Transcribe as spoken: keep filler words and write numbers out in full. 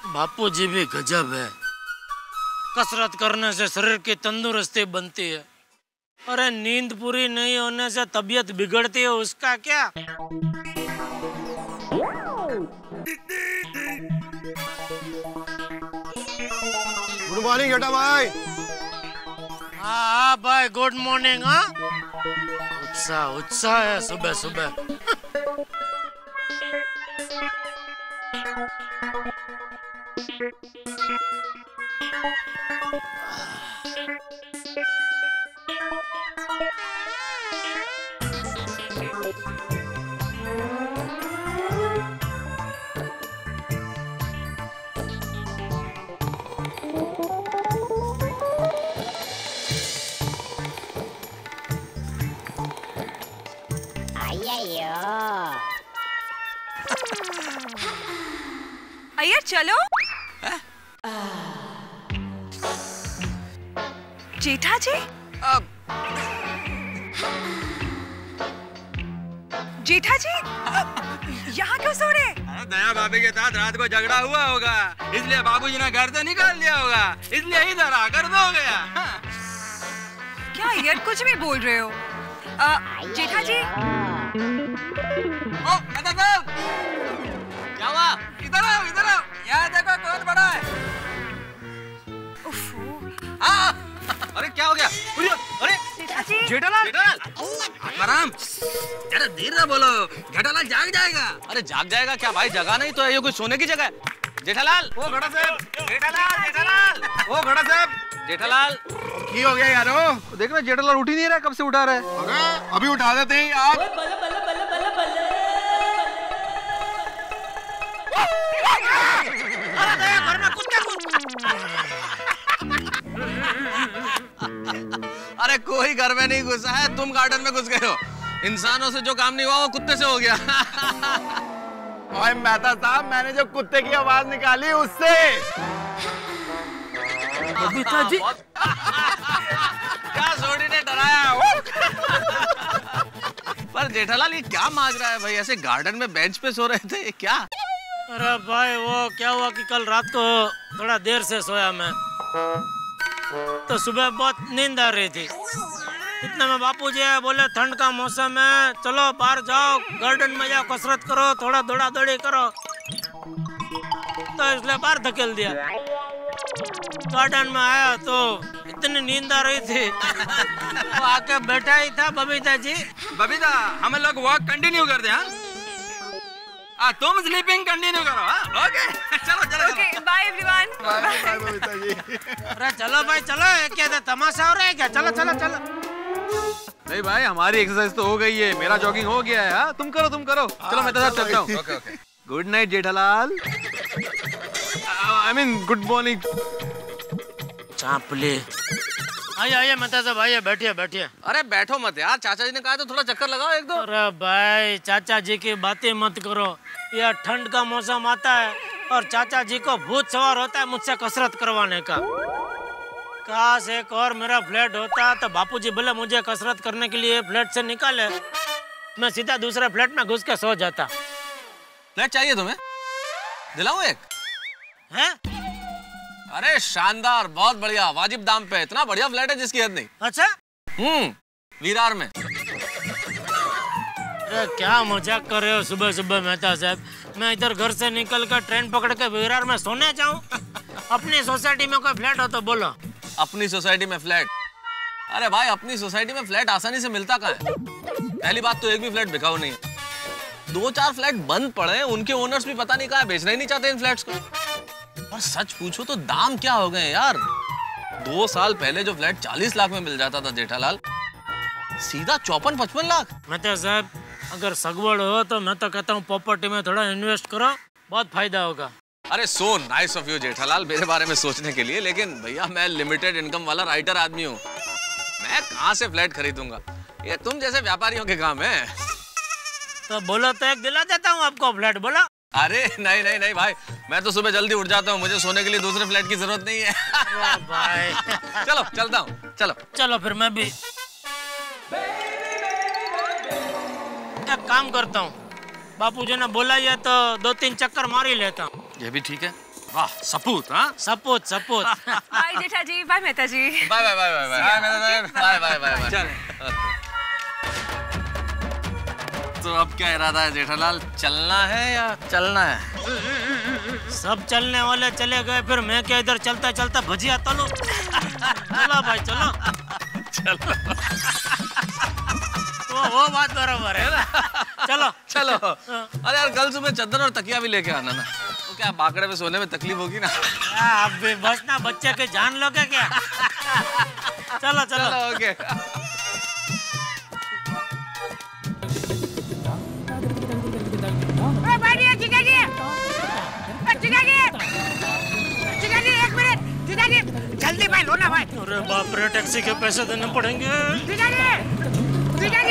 बापू जी भी गजब है। कसरत करने से शरीर की तंदुरुस्ती बनती है। अरे नींद पूरी नहीं होने से तबीयत बिगड़ती है, उसका क्या। गुड मॉर्निंग जेठा भाई। हाँ भाई गुड मॉर्निंग। हाँ उत्साह उत्साह है सुबह सुबह। अय्यर चलो। जेठा जी अब जेठा जी यहाँ क्यों सो रहे? दया भाभी के साथ रात को झगड़ा हुआ होगा, इसलिए बाबूजी ने घर से निकाल दिया होगा, इसलिए इधर आकर सो गया। क्या अय्यर कुछ भी बोल रहे हो? आ, जेठा जी। ओ मेहता साहब, क्या हुआ? इधर आओ इधर आओ, यहाँ देखो कौन बड़ा है। हाँ, अरे क्या हो गया? अरे जेठा जी। जेठालाल जेठालाल आराम, जरा धीरे से बोलो, जेठालाल जाग जाएगा। अरे जाग जाएगा क्या भाई, जगह नहीं तो है, ये कोई सोने की जगह है। जेठालाल ओ घड़ा साहब, जेठालाल जेठालाल ओ घड़ा साहब, जेठालाल की हो गया यारो? देख ना जेठालाल उठ ही नहीं रहा, कब से उठा रहा है। अरे अभी उठा देते हैं आप। घर में कुत्ते। अरे कोई घर में नहीं घुसा है, तुम गार्डन में घुस गए हो। इंसानों से जो काम नहीं हुआ वो कुत्ते से हो गया। ओए मेहता साहब, मैंने जो कुत्ते की आवाज निकाली उससे। बबीता जी क्या सोडी ने डराया। पर जेठालाल ये क्या माज रहा है भाई, ऐसे गार्डन में बेंच पे सो रहे थे, ये क्या? अरे भाई वो क्या हुआ कि कल रात को थोड़ा देर से सोया मैं, तो सुबह बहुत नींद आ रही थी। इतने में बापूजी आए, बोले ठंड का मौसम है, चलो बाहर जाओ, गार्डन में जाओ, कसरत करो, थोड़ा दौड़ा दौड़ी करो। तो इसलिए बाहर धकेल दिया। गार्डन में आया तो इतनी नींद आ रही थी, वो आके बैठा ही था। बबीता जी, बबीता, हम लोग वॉक कंटिन्यू कर दे। हाँ, आ, तुम स्लीपिंग कंटिन्यू करो। हाँ, ओके चलो चलो okay bye everyone. Bye bye Babita ji. अरे चलो भाई चलो, ये क्या था, तमाशा हो रहा है क्या? चलो चलो चलो। नहीं भाई, हमारी एक्सरसाइज तो हो गई है, मेरा जॉगिंग हो गया है। हाँ, तुम करो तुम करो। चलो मैं तो साथ चलता हूँ। Okay okay. Good night Jethalal. I mean good morning. चापले आइए आइए मेहता साहब, आइए बैठिए बैठिए। अरे बैठो मत यार, चाचा जी ने कहा तो थोड़ा चक्कर लगाओ एक दो। अरे भाई चाचा जी की बातें मत करो, यह ठंड का मौसम आता है और चाचा जी को भूत सवार होता है मुझसे कसरत करवाने का। काश एक और मेरा फ्लैट होता तो बापूजी बोले मुझे कसरत करने के लिए फ्लैट से निकाले, मैं सीधा दूसरे फ्लैट में घुस के सो जाता। फ्लैट चाहिए तुम्हें? दिलाऊं एक? हैं? अरे शानदार, बहुत बढ़िया, वाजिब दाम पे, इतना बढ़िया फ्लैट है जिसकी हद नहीं। अच्छा? हम्म, विरार में। अरे क्या मजाक कर रहे हो सुबह सुबह मेहता साहब, मैं इधर घर से निकल कर ट्रेन पकड़ के विरार में सोने जाऊं? अपनी सोसाइटी में कोई फ्लैट हो तो बोलो। अपनी सोसाइटी में फ्लैट? अरे भाई अपनी सोसाइटी में फ्लैट आसानी से मिलता कहाँ है? पहली बात तो एक भी फ्लैट बिकाऊ नहीं है, दो चार फ्लैट बंद पड़े हैं, उनके ओनर्स भी पता नहीं कहाँ बेचना ही नहीं चाहते इन फ्लैट्स को। और सच पूछो तो दाम क्या हो गए यार। दो साल पहले जो फ्लैट चालीस लाख में मिल जाता था जेठालाल, सीधा चौपन पचपन लाख। मेहता साहब अगर सगवड़ हो तो मैं तो कहता हूँ प्रॉपर्टी में थोड़ा इन्वेस्ट करो, बहुत फायदा होगा। अरे so nice of you Jethalal मेरे बारे में सोचने के लिए, लेकिन भैया मैं लिमिटेड इनकम वाला राइटर आदमी हूँ, मैं कहाँ से फ्लैट खरीदूंगा, ये तुम जैसे व्यापारियों के काम है। तो बोलो तो एक दिला देता हूँ आपको फ्लैट, बोलो। अरे नहीं नहीं नहीं भाई, मैं तो सुबह जल्दी उठ जाता हूँ, मुझे सोने के लिए दूसरे फ्लैट की जरूरत नहीं है। भाई चलो चलता हूँ, चलो चलो फिर मैं भी एक काम करता हूँ, बापूजी ने बोला ये तो दो तीन चक्कर मार ही लेता हूँ। ये भी ठीक है, वाह सपूत हाँ सपूत सपूत। Bye Jetha ji, bye Mehta ji. Bye bye bye bye bye bye bye bye bye. चल तो अब क्या इरादा है जेठालाल, चलना है या चलना है? सब चलने वाले चले गए, फिर मैं क्या इधर चलता चलता भजिया तलो। चलो भाई चलो चलो वो वो बात बराबर है ना। चलो चलो। अरे यार कल सुबह चादर और तकिया भी लेके आना ना, तो क्या बाकड़े में सोने में तकलीफ होगी ना। अब भी बस ना बच्चे के जान लोगे क्या। चलो चलो, चलो ओके। जल्दी भाई लो ना भाई। अरे बाप रे, टैक्सी के पैसे देने पड़ेंगे। जीजा जी, जीजा जी।